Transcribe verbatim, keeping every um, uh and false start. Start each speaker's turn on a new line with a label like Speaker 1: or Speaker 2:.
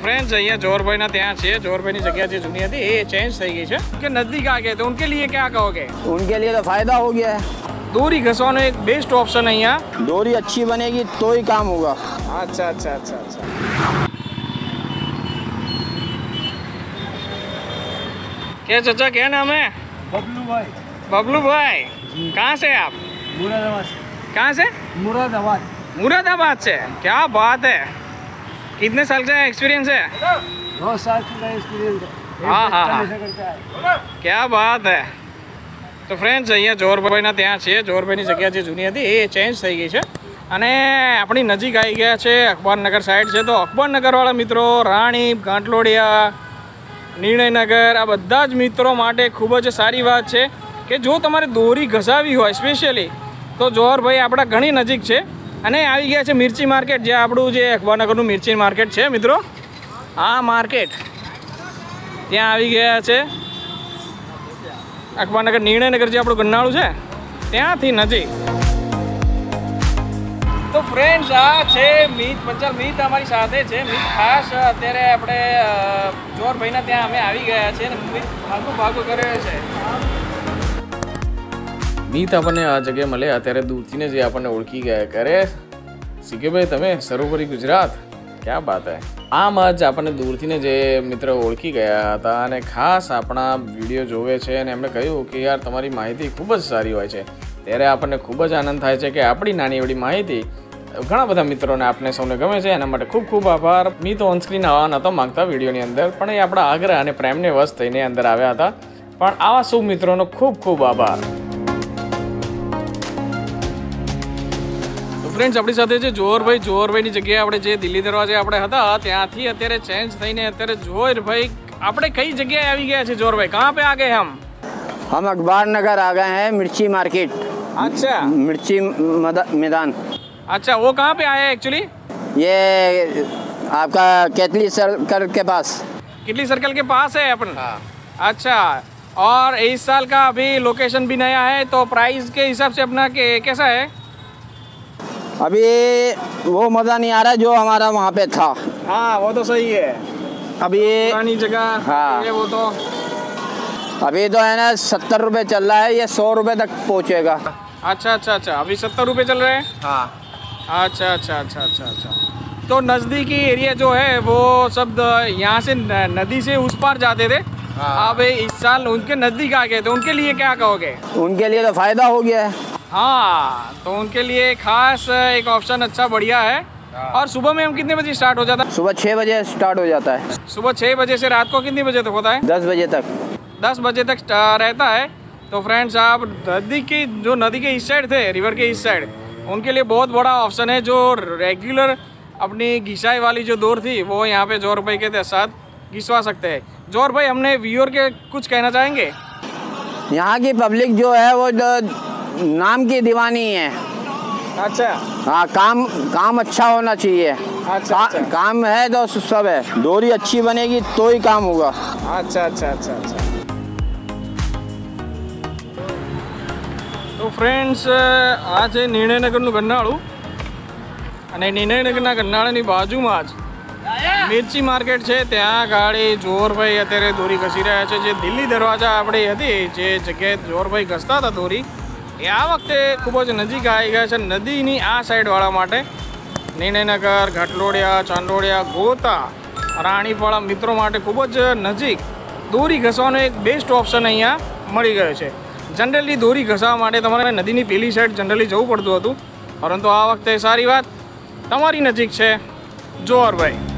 Speaker 1: Friends अहिया जोहरभाई ना ત્યાં છે જોહરભાઈ ની જગ્યા જે જૂની હતી એ ચેન્જ થઈ ગઈ છે કે નજદીક आ गए तो उनके लिए क्या कहोगे?
Speaker 2: उनके लिए तो फायदा हो गया है।
Speaker 1: दोरी घसवानो एक बेस्ट ऑप्शन है यहाँ।
Speaker 2: दोरी अच्छी बनेगी तो ही काम होगा।
Speaker 1: अच्छा अच्छा अच्छा अच्छा क्या चाचा क्या नाम है?
Speaker 3: बबलू भाई।
Speaker 1: बबलू भाई कहाँ से आप?
Speaker 3: मुरादाबाद।
Speaker 1: कहाँ से?
Speaker 3: मुरादाबाद।
Speaker 1: मुरादाबाद से। क्या बात है, कितने साल का एक्सपीरियंस है?
Speaker 3: दो साल का एक्सपीरियंस है।
Speaker 1: हाँ हाँ हाँ क्या बात है। तो फ्रेंड्स अहिया જોહરભાઈના ત્યાં છે જોહરભાઈની જગ્યા જે જૂની હતી એ ચેન્જ થઈ ગઈ છે અને આપણી નજીક આવી ગયા છે અખબારનગર સાઈડ છે। તો અખબારનગરવાળા મિત્રો રાણીપ ઘાંટલોડિયા નિર્ણયનગર આ બધા જ મિત્રો માટે ખૂબ જ સારી વાત છે કે જો તમારે દોરી ઘસાવી હોય સ્પેશિયલી તો જોહરભાઈ આપણા ઘણી નજીક છે અને આવી ગયા છે મિર્ચી માર્કેટ જે આપણું જે અખબારનગરનું મિર્ચી માર્કેટ છે મિત્રો આ માર્કેટ ત્યાં આવી ગયા છે અખબારનગર નિર્ણયનગર જે આપણું ગન્નાળું છે ત્યાંથી નજીક। તો ફ્રેન્ડ્સ આ છે મીત પંચાલ મીત અમારી સાથે છે। મીત ખાસ અત્યારે આપણે જોહરભાઈના ત્યાં અમે આવી ગયા છીએ અને મીત ભાગું ભાગું કરે છે। મીત આપણને આ જગ્યાએ મળે અત્યારે દૂરથી ને જે આપણને ઓળખી ગયા કરે સીકે ભાઈ તમે સરોવરી ગુજરાત क्या बात है। આમ જ આપણને દૂરથી ને જે મિત્ર ઓળખી ગયા હતા અને ખાસ આપણા વિડીયો જોવે છે અને એમણે કહ્યું કે યાર તમારી માહિતી ખૂબ જ સારી હોય છે ત્યારે આપણને ખૂબ જ આનંદ થાય છે કે આપણી નાની એવડી માહિતી ઘણા બધા મિત્રોને આપણે સૌને ગમે છે એના માટે ખૂબ ખૂબ આભાર। મી તો ઓનસ્ક્રીન આવવા નહોતો માંગતા વિડીયોની અંદર પણ એ આપણા આગ્રહ અને પ્રેમને વશ થઈને અંદર આવ્યા હતા પણ આવા સૌ મિત્રોનો ખૂબ ખૂબ આભાર। फ्रेंड्स अपनी साथ જોહરભાઈ જોહરભાઈની જગ્યાએ આપણે જે દિલ્હી દરવાજે આપણે હતા ત્યાંથી અત્યારે ચેન્જ થઈને અત્યારે જોહરભાઈ આપણે કઈ જગ્યાએ આવી ગયા છે જોહરભાઈ कहाँ पे आ गए हम?
Speaker 2: हम अखबारनगर आ गए हैं मिर्ची मार्केट।
Speaker 1: अच्छा
Speaker 2: मिर्ची मैदान।
Speaker 1: अच्छा वो कहाँ पे आया है एक्चुअली?
Speaker 2: ये आपका केतली सर्कल के पास।
Speaker 1: केतली सर्कल के पास है अपन। अच्छा और इस साल का अभी लोकेशन भी नया है तो प्राइस के हिसाब से अपना के कैसा है?
Speaker 2: अभी वो मज़ा नहीं आ रहा जो हमारा वहाँ पे था।
Speaker 1: हाँ वो तो सही है।
Speaker 2: अभी
Speaker 1: पुरानी जगह
Speaker 2: हाँ
Speaker 1: ये वो तो
Speaker 2: अभी तो है ना सत्तर रुपये चल रहा है ये सौ रुपये तक पहुँचेगा।
Speaker 1: अच्छा अच्छा अच्छा अभी सत्तर रुपये चल रहे हैं।
Speaker 2: हाँ
Speaker 1: अच्छा अच्छा अच्छा अच्छा अच्छा तो नज़दीकी एरिया जो है वो सब यहाँ से नदी से उस पार जाते थे। हाँ। अब इस साल उनके नज़दीक आ गए तो उनके लिए क्या कहोगे?
Speaker 2: उनके लिए तो फ़ायदा हो गया है।
Speaker 1: हाँ तो उनके लिए खास एक ऑप्शन अच्छा बढ़िया है। और सुबह में हम कितने बजे स्टार्ट हो जाता है?
Speaker 2: सुबह छः बजे स्टार्ट हो जाता है।
Speaker 1: सुबह छः बजे से रात को कितने बजे तक होता है?
Speaker 2: दस बजे तक।
Speaker 1: दस बजे तक रहता है। तो फ्रेंड्स आप नदी की जो नदी के इस साइड थे रिवर के इस साइड उनके लिए बहुत बड़ा ऑप्शन है। जो रेगुलर अपनी घिसाई वाली जो दौर थी वो यहाँ पे जोहरभाई के साथ घिसवा सकते हैं। जोहरभाई हमने व्यूअर के कुछ कहना चाहेंगे?
Speaker 2: यहाँ की पब्लिक जो है वो नाम की दीवानी है।
Speaker 1: अच्छा
Speaker 2: हाँ काम काम अच्छा होना चाहिए।
Speaker 1: अच्छा,
Speaker 2: का,
Speaker 1: अच्छा
Speaker 2: काम है तो सब है। दोरी अच्छी बनेगी तो ही काम होगा।
Speaker 1: अच्छा अच्छा अच्छा अच्छा तो फ्रेंड्स आ છે નિર્ણયનગરનું ગન્નાળું અને નિર્ણયનગરના ગન્નાળાની બાજુમાં જ મિર્ચી માર્કેટ છે ત્યાં ગાડી જોહરભાઈ અત્યારે દોરી ઘસી રહ્યા છે। જે દિલ્હી દરવાજા આપણી હતી જે જગ્યાએ જોહરભાઈ ઘસતા હતા દોરી એ આ વખતે ખૂબ જ નજીક આવી ગયા છે નદીની આ સાઈડવાળા માટે। નિર્ણયનગર ઘાટલોડિયા ચાંદોડિયા ગોતા રાણીપવાળા મિત્રો માટે ખૂબ જ નજીક દોરી ઘસવાનો એક બેસ્ટ ઓપ્શન અહીંયા મળી ગયો છે। जनरली दोरी घसावा माटे तमारे नदीनी पेली साइड जनरली जवुं पड़तुं हतुं परंतु आ वखते सारी वात तमारी नजीक छे जोहरभाई।